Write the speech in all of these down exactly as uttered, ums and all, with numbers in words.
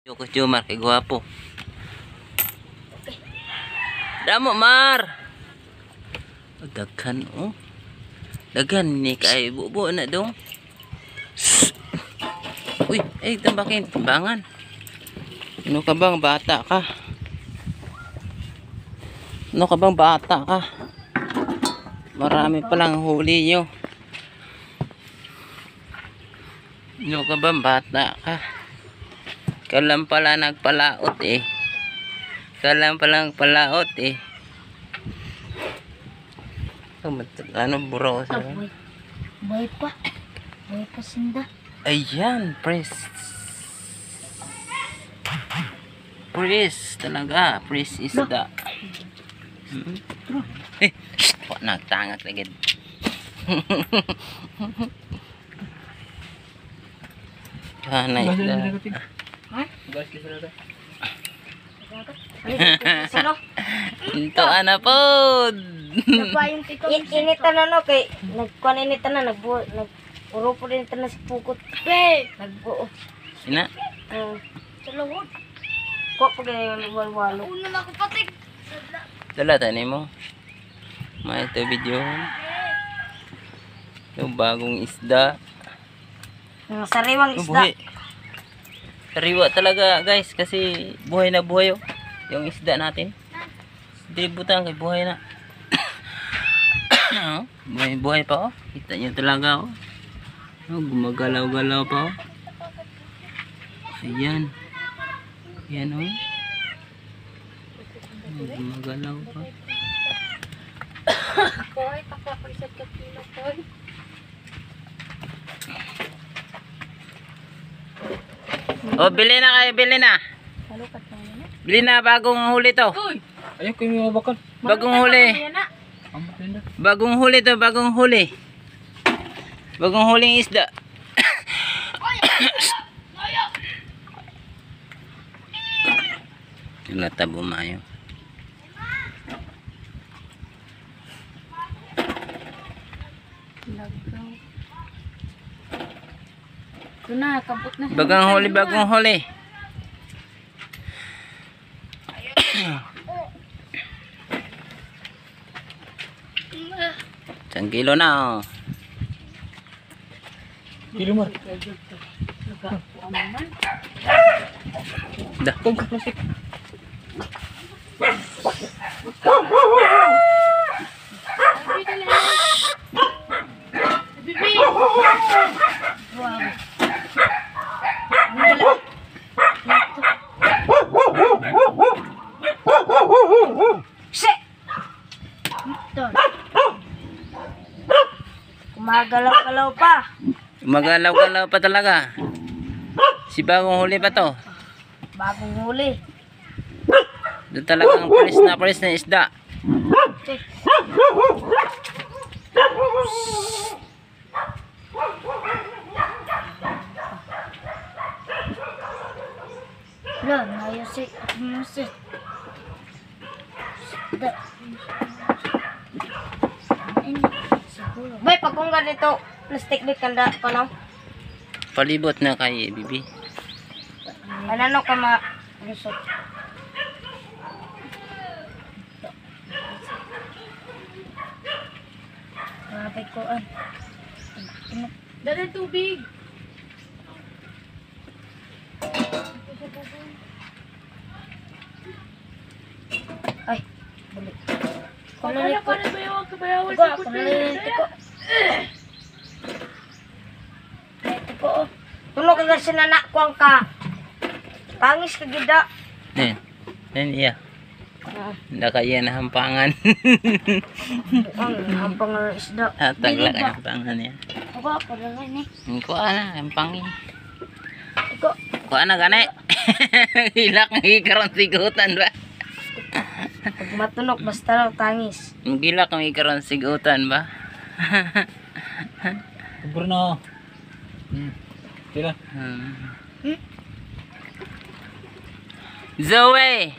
Yoko Jomar kay gwapo. Damo Mar. Oh, daghan oh. Daghan ni kay bubo na dong. Uy, ay tambakin timbangan. Ano ka bang bata ka? Ano ka bang bata ka? Marami palang huli nyo. Ano ka bang bata ka? Kalam pala nagpalaot eh. Kalam palang palaot eh. Ano buro sa Boy pa. Boy pa sinda. Ayan, press. Press talaga. Press is the. Hmm? Eh, wak nagtangak lagi. Kanay isda. Ha? Ito ana po. Initan na no kay nagkuan initan na nagbuo nag puro po din na si pukot. Be, nagbuo. Ina. Oh, salawod. Ko po gani walo-walo. Una na ko patik. Dala tani mo. May ito video. Yung bagong isda. Yung sariwang Oh, isda. buhay. Sariwa talaga guys kasi buhay na buhay oh. Yung isda natin. Hindi butang kay buhay na. Oh, buhay buhay pa oh. Kita nyo talaga oh. Oh, gumagalaw-galaw pa oh. Ayan. Ayan oh. Oh, gumagalaw pa. Koy, pakapagset ka kilo koy. Oh, bili na kayo, bili na. Halukat na yun. Bili na bagong huli to. Ayaw ko yung mabakan. Bagong huli. Bagong huli to, bagong huli. Bagong huling isda. Lata bumayo. Lagaw. Ito na, kabot na. Bagong huli, bagong huli. Isang kilo na oh. Kilo Mar. Dah. Kung plastik. Kumagalaw-galaw pa. Magalaw-galaw pa talaga. Si bagong huli pa to. Bagong huli. Doon talagang palis na palis na isda. Okay. Lah, mayusik, mayusik. Da. Bay, pag kung ganito, plastic bag kanda pa no? Palibot na kay Bibi. Ano ka ma... Lusot. Marapay ko an. Dali tubig. Ay, balik. Kunalit ko. Iko, kunalit ko. Ito ko. Tulo ka kasi nanakwang ka. Tangis ka gida. Yan. Yan iya. Ah, Nakaya na hampangan. ang hampang ng isda. Tagla ka hampangan niya. Iko, pala ni. Kuha na, hampangin. Iko. Kuha na gani. Hilak ng ikaroon sigutan ba? Pag matunog, basta lang tangis. Magilak ng ikaroon sigutan ba? Kubur na. Hmm. Sila. Hmm. Hmm? Zoe!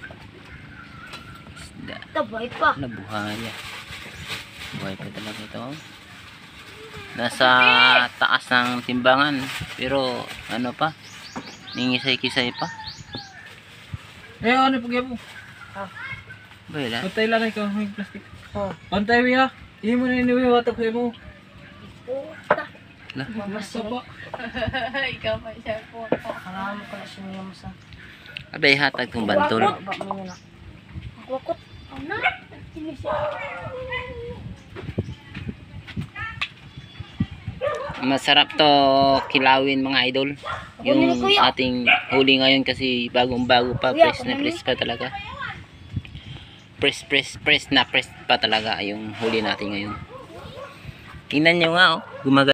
Isda. Tabay pa. Ano buhaya? Buhay pa talaga ito. Nasa taas ng timbangan. Pero ano pa? Ningisay-kisay pa. Eh, ano pagyan mo? Ah. Wala. Pantay lang ikaw, may plastic. Oh. Pantay wiya. Hindi mo na iniwi watak sa'yo mo. Puta. La. Basta pa. Ikaw pa siya po. Karamo ka na siya niya mo sa... Abay hatag kong bantol. Ba mo na. Wakot. Ano? Masarap to kilawin mga idol. Yung ating huli ngayon kasi bagong bago pa, press na press pa talaga. Press press press na press pa talaga yung huli natin ngayon. Tingnan nyo nga oh, gumagana.